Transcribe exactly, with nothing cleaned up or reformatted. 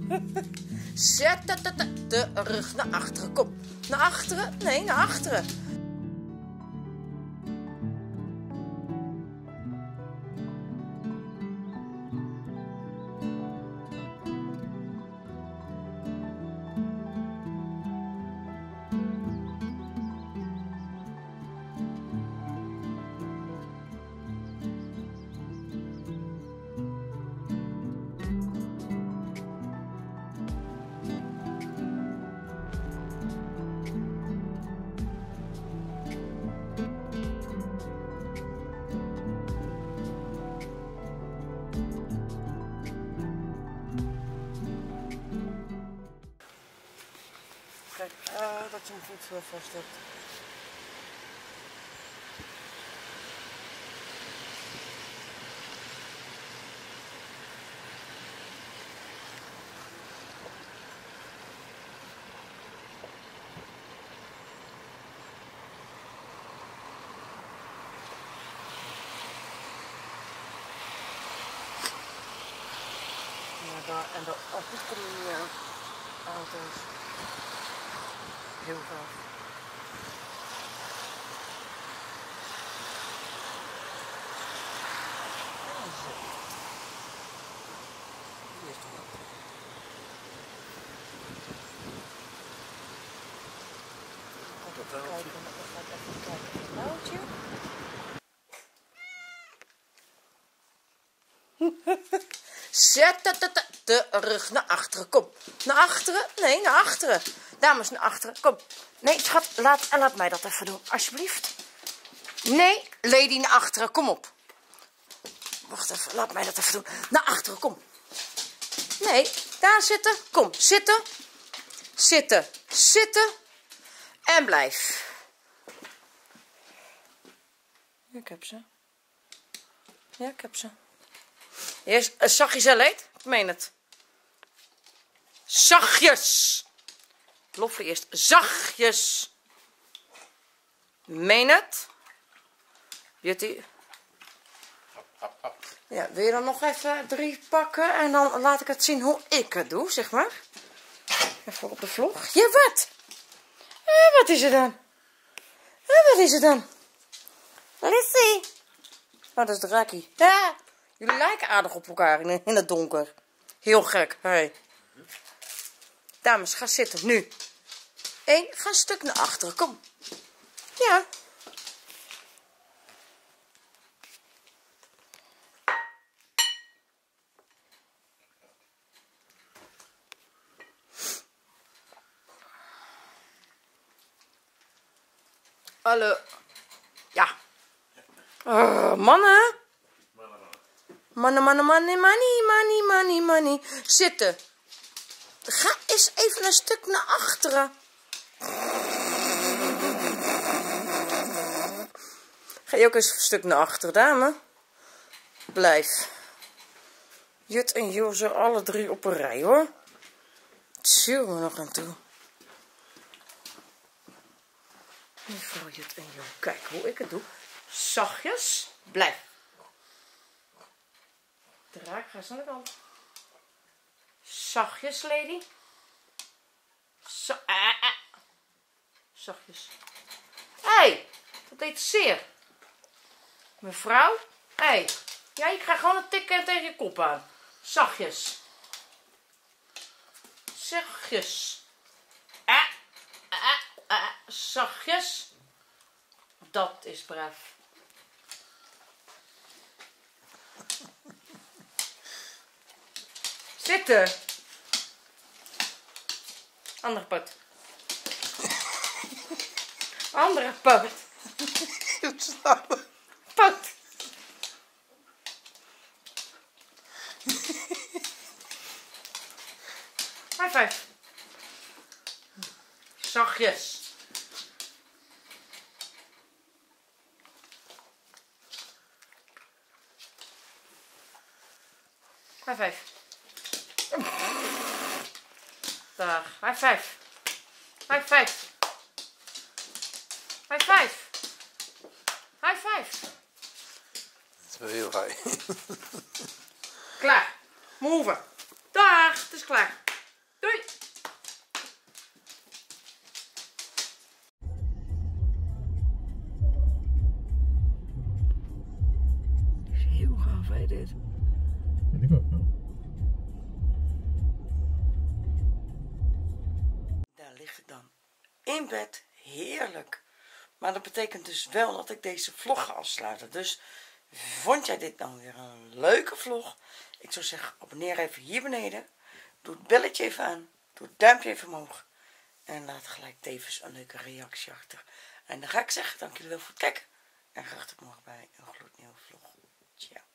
Zet de, de, de, de rug naar achteren. Kom. Naar achteren? Nee, naar achteren. Kijk, uh, dat je hem goed uh, vast hebt. Ja, daar, en dat, oh, dit komt er niet aan. Auto's. Heel gaaf. Hier is de auto. Even kijken, even kijken. Een touwtje. Zet de, de, de, de rug naar achteren. Kom. Naar achteren? Nee, naar achteren. Dames, naar achteren. Kom. Nee, schat, laat, laat mij dat even doen. Alsjeblieft. Nee, lady, naar achteren. Kom op. Wacht even, laat mij dat even doen. Naar achteren, kom. Nee, daar zitten. Kom, zitten. Zitten. Zitten. En blijf. Ja, ik heb ze. Ja, ik heb ze. Eerst uh, zachtjes, hè, leed? Ik meen het. Zachtjes. Loffen eerst. Zachtjes. Meen het? Jutty. Ja, wil je dan nog even drie pakken? En dan laat ik het zien hoe ik het doe, zeg maar. Even op de vlog. Ja, wat? Eh, wat is er dan? Eh, wat is er dan? Lissy. Oh, dat is de Raki. Ja. Jullie lijken aardig op elkaar in, in het donker. Heel gek. Hey. Dames, ga zitten. Nu. Eén, ga een stuk naar achteren. Kom. Ja. Hallo. Ja. Uh, mannen. Mannen, mannen, mannen, money, money, money, money. Zitten. Ga eens even een stuk naar achteren. Ga je ook eens een stuk naar achteren, dame? Blijf. Jut en Jo zijn alle drie op een rij, hoor. Zullen we nog aan toe. Mevrouw Jut en Jo. Kijk hoe ik het doe. Zachtjes. Blijf. Draak, ga eens aan de kant. Zachtjes, lady. Zo, ah, ah. Zachtjes. Hé, hey, dat deed zeer. Mevrouw. Hé, hey. Ja, je krijgt gewoon een tik tegen je kop aan. Zachtjes. Zachtjes. Ah, ah, ah. Zachtjes. Dat is braaf. Zitten. Andere poot. Andere poot. Poot. High five. Zachtjes. High five. Dag. High five. High five. High five. High five. Dat is wel heel high. Klaar. Move. Dag. Het is klaar. ligt ik dan in bed, heerlijk. Maar dat betekent dus wel dat ik deze vlog ga afsluiten. Dus vond jij dit nou weer een leuke vlog? Ik zou zeggen, abonneer even hier beneden. Doe het belletje even aan. Doe het duimpje even omhoog. En laat gelijk tevens een leuke reactie achter. En dan ga ik zeggen, dank jullie wel voor het kijken. En graag tot morgen bij een gloednieuwe vlog. Ciao.